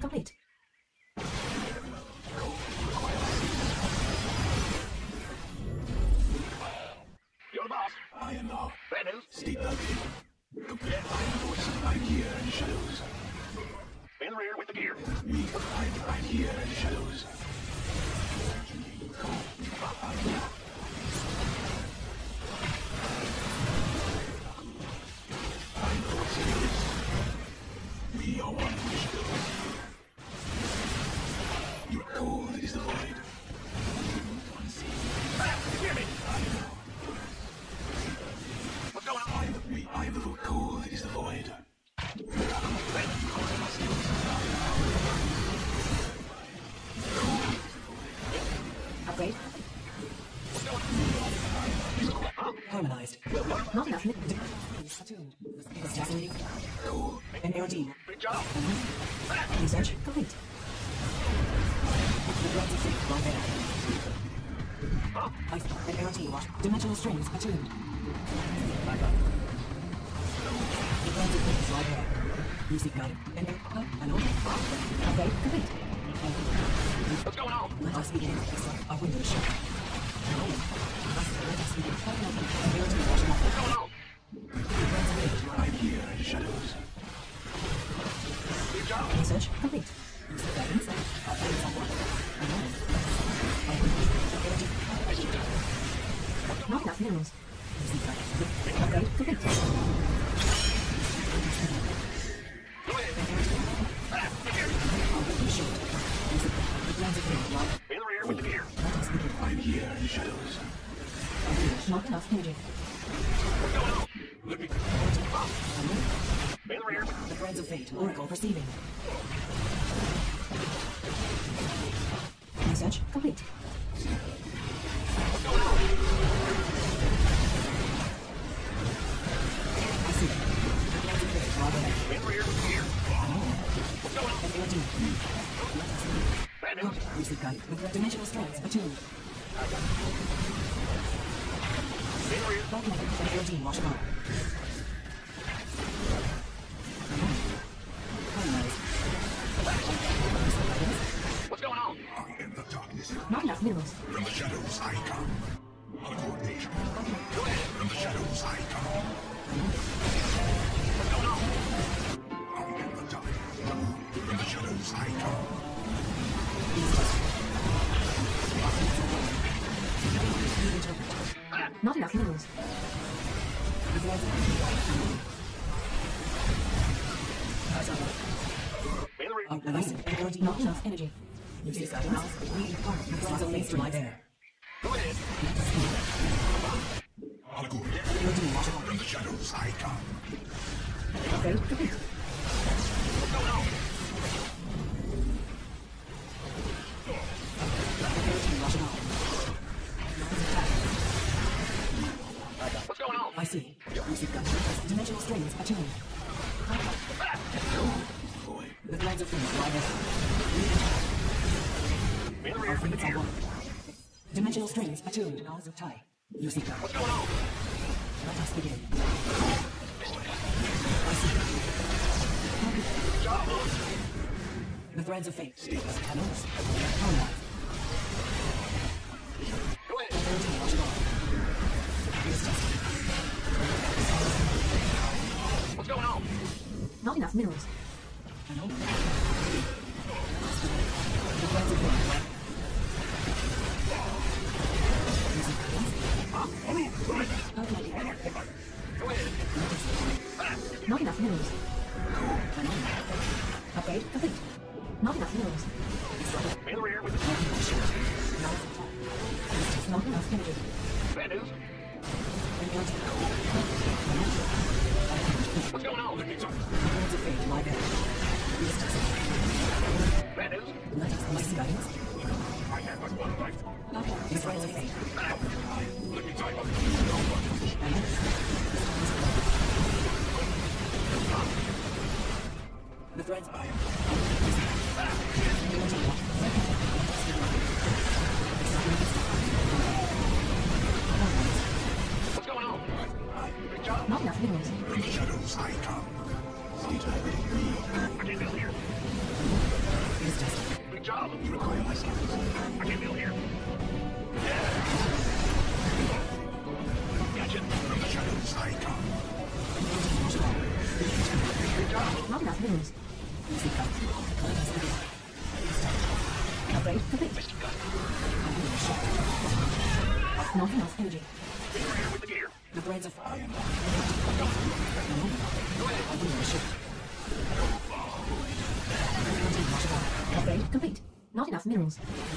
complete. You're the boss. I am now. Bad news. State building. I am the voice of my gear in the shadows. In the rear with the gear. Me, I am right here in the shadows. I know what it is. We are one in the shadows. Your cold is the void. Hear me. What's going on? I am the void. Cold is the void. Upgrade. Harmonized. Not enough. Attuned. Assassinating. An LD. Big job. Research complete. The threads of fate lie there. An LT watch. Dimensional strings attuned. The threads of fate lie there. You seek guide. An order. Upgrade complete. What's going on? Let us begin. Our window is shut. Let us begin. An LT watch. What's going on? I'm here in the shadows. Big job. Research complete. Use the guidance. Not enough minerals. Upgrade complete. In the rear with the gear. I'm here in the shadows. Not enough energy. What's going on? Let me. In the rear. The threads of fate. Oracle perceiving. Research complete. What's going on? I see. The threads of fate are there. In the rear with the gear. What's going on? An LD. Bad news. Use the guide with dimensional strengths attuned. In the rear. An LD watch on. Harmonized. What's going on? I am the darkness. Not enough minerals. From the shadows I come. Coordination. From the shadows I come. What's going on? I am the darkness. From the shadows I come. Not enough minerals. In the rear. Not enough energy. You see guidance? The threads of fate lie there. Go ahead. From the shadows I come. Upgrade complete. What's going on? What's going on? I see. Music gun. Dimensional strings attuned. The threads of fate lie there. In the rear Our with the fates are gear. one. Dimensional strings attuned. Laws of tie. Music gun. What's going on? Let us begin. Job. The threads of fate. Panels. Harmonized. Go ahead. LD watch on. What's going on? Not enough minerals. The threads of fate. Go ahead. Not enough minerals. Upgrade complete. Not enough minerals. In the rear with the Not enough energy. bad news. What's going on? The threads of fate lie there. Bad news. Let us place guidance. I have but one life. The threads of fate. Let me tell you. The threads. What's going on? Big job. Not enough minerals. From the shadows I come. State I can't build here. Good job. Recoil my skills. I can't feel here. Gotcha. From the shadows I come. Good job. Not enough minerals. Easy cut. Upgrade complete. Missed gun. Not enough energy. Finger here with the gear. The threads of fire. Go ahead. Upgrade complete. Not enough minerals.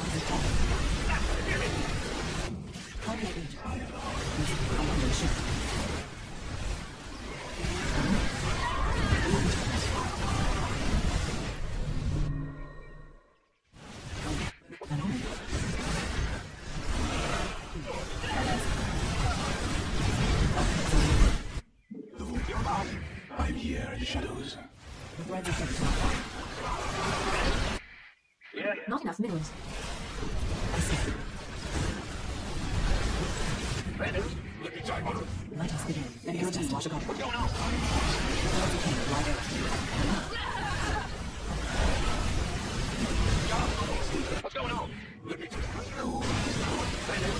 Carbonate agent. Combination. I'm here in the shadows. The threads of fire. Yeah. Not enough minerals. Bad news. Let me talk about it. Let us begin. Energy wash up. What's going on? What's going on? Let me talk about it. Bad news.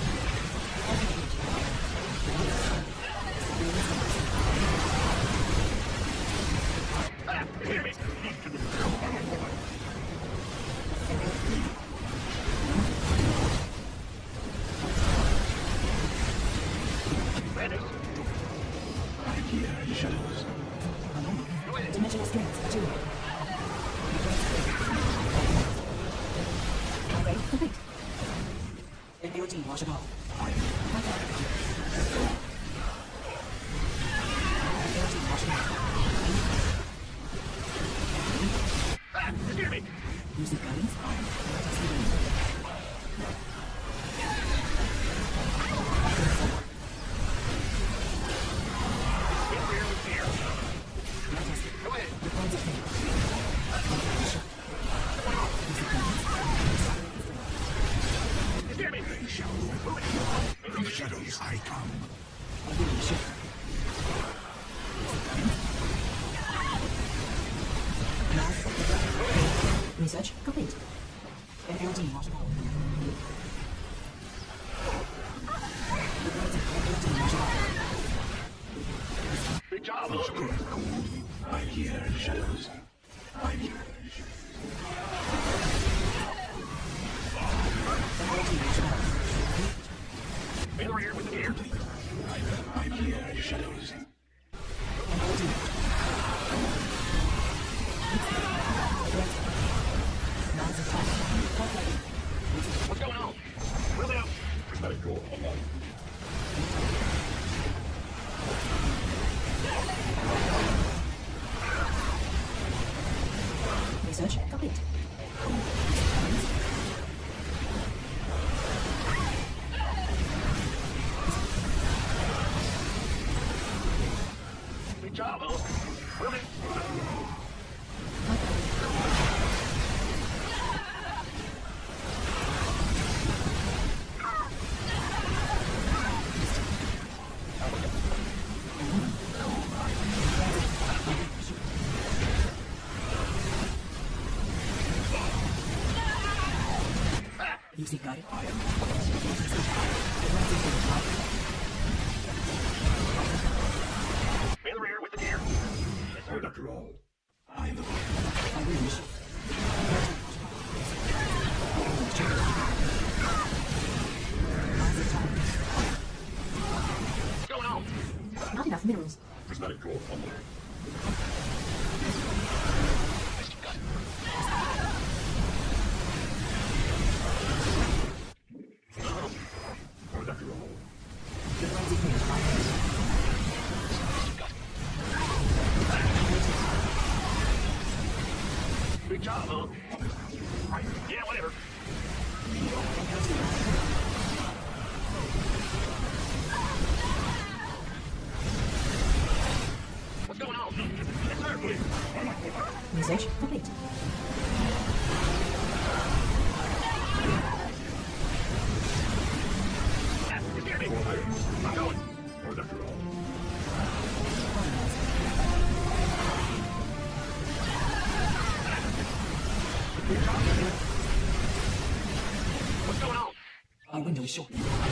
Ah, hear me. Bad news. I'm here in the shadows. Go ahead. Dimensional strength 2. Upgrade complete. Energy wash up. Energy wash up. Ah, hear me. Using guidance. Let us begin. Finger here with the gear. Let us Go ahead. the threads of fire. Using guidance. Hear me. Move it. From the shadows I come. Illumination. Research complete. Energy wash up. Good job. I'm here in the shadows. I'm here. Finger here with the gear. I'm here in the shadows. What's going on? Will do. Prismatic door online. Research complete. Good job. Will do. Using guided. In the rear with the gear. Yes, sir. After all, I am the one. Illumination. What's going on? Not enough minerals. Prismatic door online. Missed gun. Or after all, The threads of fire. Good job, huh? Yeah, whatever. What's going on? Yes, sir. Research complete. Ah, you hear me? I'm going. or after all, going on? Our window is short.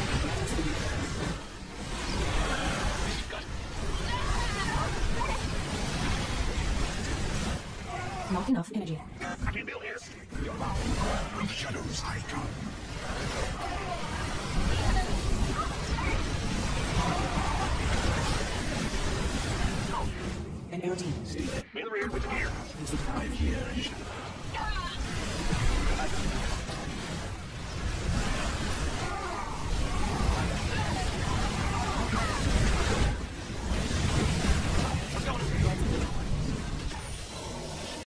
Not enough energy. I can't build here. From the shadows I come. An air team. Man in the rear with the gear. I'm here.